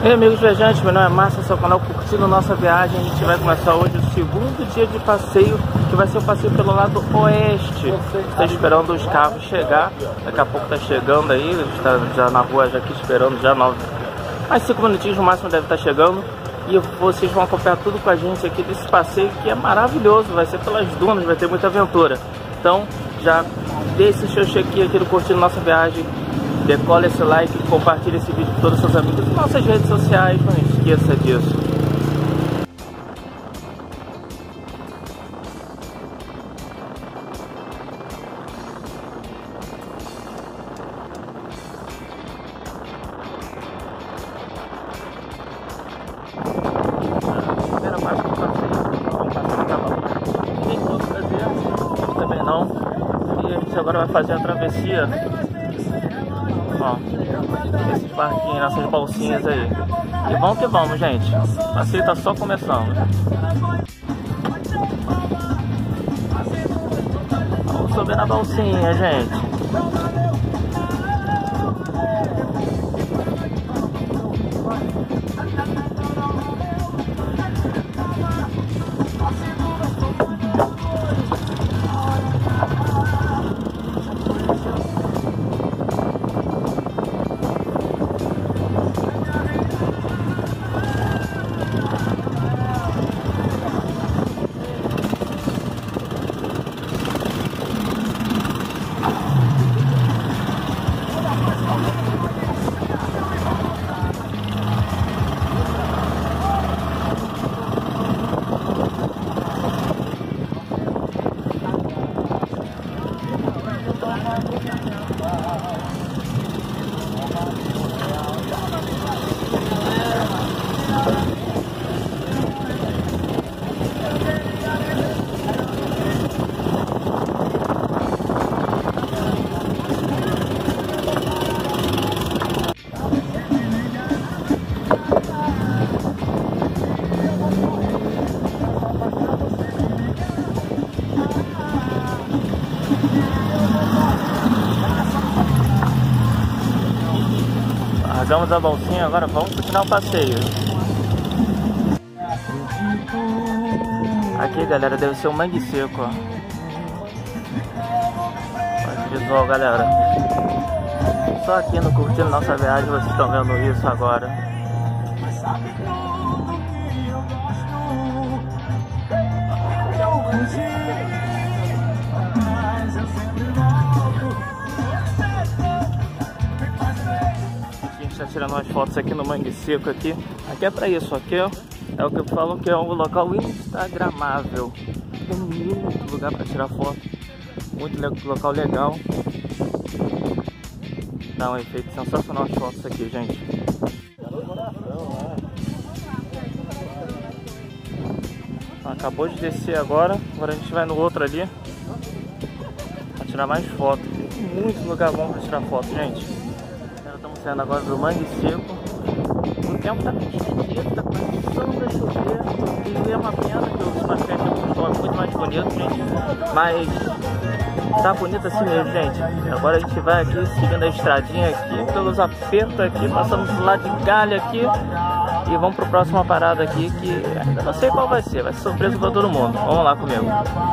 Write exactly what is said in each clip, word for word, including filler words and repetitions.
Ei, amigos viajantes, meu nome é Márcio, seu canal Curtindo Nossa Viagem. A gente vai começar hoje o segundo dia de passeio, que vai ser o passeio pelo lado oeste. Estou esperando os carros chegar, daqui a pouco tá chegando aí, está já na rua, já aqui esperando, já nove, mais cinco minutinhos no máximo deve estar chegando. E vocês vão acompanhar tudo com a gente aqui desse passeio que é maravilhoso, vai ser pelas dunas, vai ter muita aventura. Então já deixe seu check aqui no Curtindo Nossa Viagem. Decola esse like, compartilha esse vídeo com todos os seus amigos e nossas redes sociais, não esqueça disso. A primeira parte do passeio, vamos passar no cavalo. Nem tudo fazer, também não. E a gente agora vai fazer a travessia. Ó, esses barquinhos, nossas bolsinhas aí. E vamos que vamos, gente. O passeio tá só começando. Vamos subir na bolsinha, gente. Largamos a bolsinha, agora vamos continuar o passeio. Aqui, galera, deve ser um mangue seco, ó. Olha que visual, galera. Só aqui no Curtindo Nossa Viagem vocês estão vendo isso agora. Está tirando umas fotos aqui no Mangue Seco aqui. Aqui é pra isso, aqui ó, é o que eu falo que é um local instagramável. Tem muito lugar para tirar foto, muito le local legal. Dá um efeito sensacional as fotos aqui, gente. Acabou de descer agora, agora a gente vai no outro ali para tirar mais fotos. Tem muito lugar bom para tirar foto, gente. Estamos saindo agora do Mangue Seco. O tempo tá esquisito, tá começando a chover. E é uma pena que os passeios estão muito mais bonitos, gente. Mas tá bonito assim mesmo, gente. Agora a gente vai aqui seguindo a estradinha aqui, pelos apertos aqui, passamos do lado de galha aqui. E vamos pro próxima parada aqui, que ainda não sei qual vai ser, vai ser surpresa pra todo mundo. Vamos lá comigo.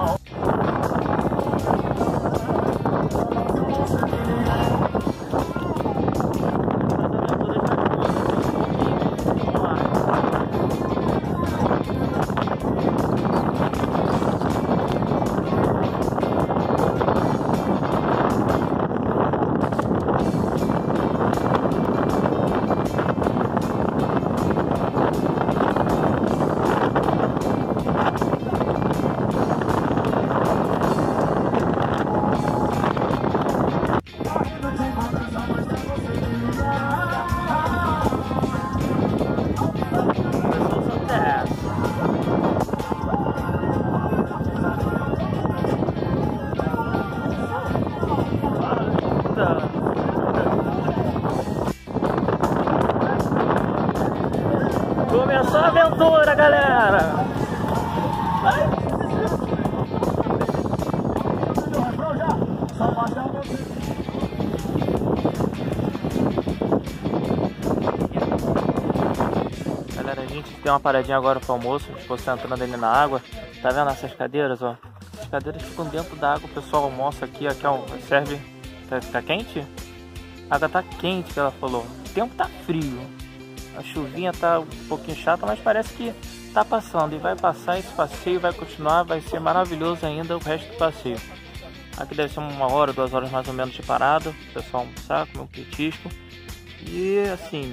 Começou a aventura, galera! tem uma paradinha agora pro almoço, a esposa tá entrando ali na água. Tá vendo essas cadeiras, ó? As cadeiras ficam dentro da água, o pessoal almoça aqui, aqui ó, serve... Tá, tá quente? A água tá quente, que ela falou. O tempo tá frio. A chuvinha tá um pouquinho chata, mas parece que tá passando. E vai passar, esse passeio vai continuar, vai ser maravilhoso ainda o resto do passeio. Aqui deve ser uma hora, duas horas mais ou menos de parada. O pessoal almoçar, comer um petisco. E assim...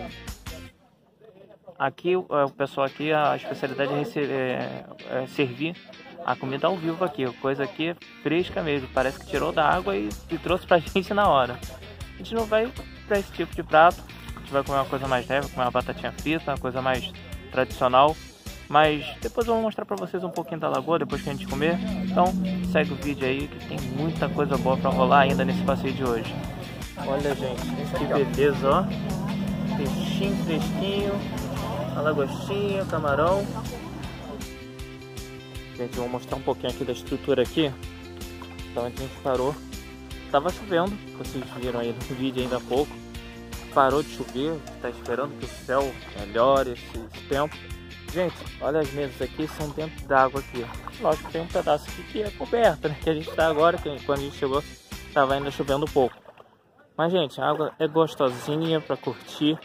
Aqui, o pessoal aqui, a especialidade é, receber, é, é servir a comida ao vivo aqui. Coisa aqui é fresca mesmo. Parece que tirou da água e, e trouxe pra gente na hora. A gente não vai pra esse tipo de prato. A gente vai comer uma coisa mais leve, comer uma batatinha frita, uma coisa mais tradicional. Mas depois eu vou mostrar pra vocês um pouquinho da lagoa, depois que a gente comer. Então segue o vídeo aí que tem muita coisa boa pra rolar ainda nesse passeio de hoje. Olha, gente, que beleza, ó. Peixinho fresquinho, a lagostinha, camarão. Gente, eu vou mostrar um pouquinho aqui da estrutura aqui. Então a gente parou. Tava chovendo, vocês viram aí no vídeo ainda há pouco. Parou de chover, tá esperando que o céu melhore esse, esse tempo. Gente, olha as mesas aqui, são dentro d'água aqui. Lógico que tem um pedaço aqui que é coberto, né? Que a gente tá agora, que quando a gente chegou, tava ainda chovendo um pouco. Mas, gente, a água é gostosinha pra curtir.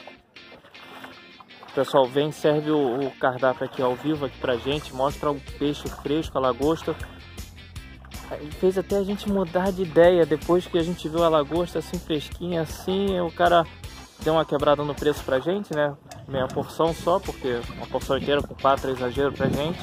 O pessoal vem, serve o, o cardápio aqui ao vivo aqui pra gente, mostra o peixe fresco, a lagosta. Fez até a gente mudar de ideia depois que a gente viu a lagosta assim fresquinha assim, o cara deu uma quebrada no preço pra gente, né? Meia porção só, porque uma porção inteira com quatro é exagero pra gente.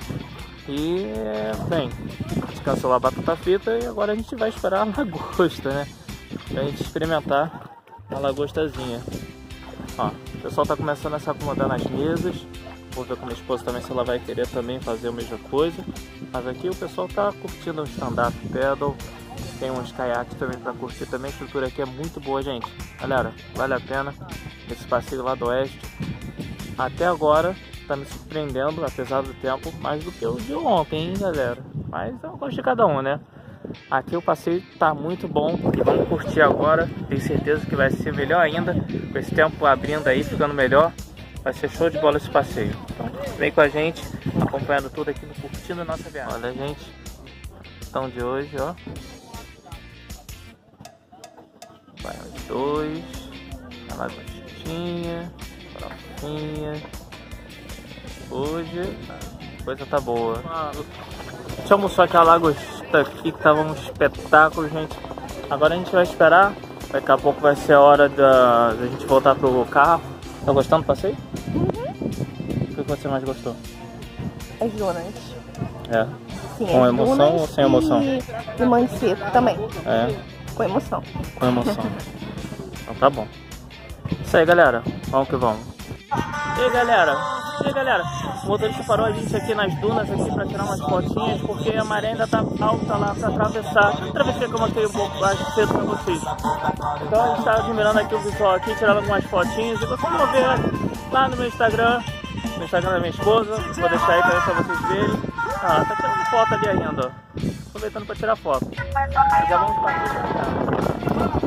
E, bem, a gente cancelou a batata frita e agora a gente vai esperar a lagosta, né? Pra gente experimentar a lagostazinha. Ó, o pessoal tá começando a se acomodar nas mesas. Vou ver com a minha esposa também se ela vai querer também fazer a mesma coisa. Mas aqui o pessoal tá curtindo o stand-up paddle. Tem uns caiaques também pra curtir também. A estrutura aqui é muito boa, gente. Galera, vale a pena esse passeio lá do oeste. Até agora tá me surpreendendo, apesar do tempo, mais do que o de ontem, hein, galera. Mas é um gosto de cada um, né? Aqui o passeio tá muito bom e vamos curtir agora. Tenho certeza que vai ser melhor ainda. Com esse tempo abrindo aí, ficando melhor. Vai ser show de bola esse passeio. Então vem com a gente, acompanhando tudo aqui no Curtindo a Nossa Viagem. Olha, gente, então de hoje, ó. Vai os dois. A lagostinha, farofinha. Hoje a coisa tá boa. A gente almoçou aqui a lagosta aqui, que tava um espetáculo, gente. Agora a gente vai esperar. Daqui a pouco vai ser a hora da, da gente voltar pro carro. Tá gostando do passeio? Uhum. O que você mais gostou? As dunas. É? Sim, com emoção ou sem emoção? E, e mãe seco também. É? Com emoção. Com emoção. Então tá bom. Isso aí, galera. Vamos que vamos. E aí, galera? E aí, galera? O motorista parou a gente aqui nas dunas aqui pra tirar umas fotinhas, porque a maré ainda tá alta lá pra atravessar. Travessei que eu mostrei um pouco mais cedo pra vocês. Então a gente tá admirando aqui o visual aqui, tirando algumas fotinhas. E vocês vão ver lá no meu Instagram, no Instagram da minha esposa. Vou deixar aí pra, pra vocês verem. Ah, tá tirando foto ali ainda, ó. Aproveitando pra tirar foto. Já vamos partir pra cá.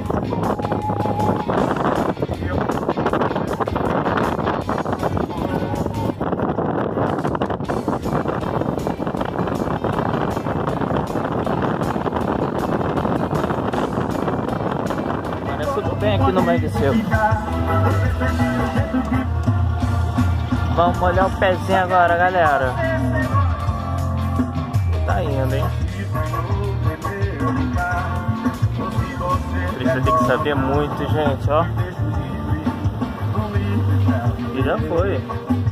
Bem aqui no meio de seco. Vamos molhar o pezinho agora, galera. Tá indo, hein? Precisa ter que saber muito, gente, ó. E já foi.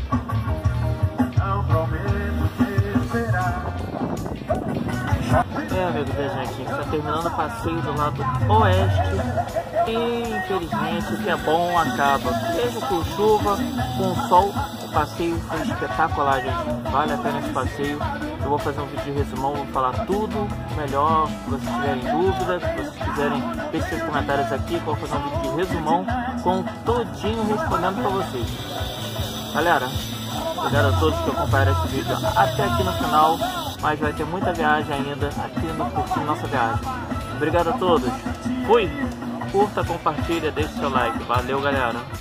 É, amigo da gente, está terminando o passeio do lado oeste e infelizmente o que é bom acaba. Mesmo com chuva, com sol, o passeio foi espetacular, gente. Vale a pena esse passeio. Eu vou fazer um vídeo de resumão, vou falar tudo melhor. Se vocês tiverem dúvidas, se vocês quiserem, deixe seus comentários aqui, eu vou fazer um vídeo de resumão com todinho respondendo para vocês. Galera, obrigado a todos que acompanharam esse vídeo até aqui no final. Mas vai ter muita viagem ainda aqui no Curtindo Nossa Viagem. Obrigado a todos. Fui! Curta, compartilha, deixe seu like. Valeu, galera!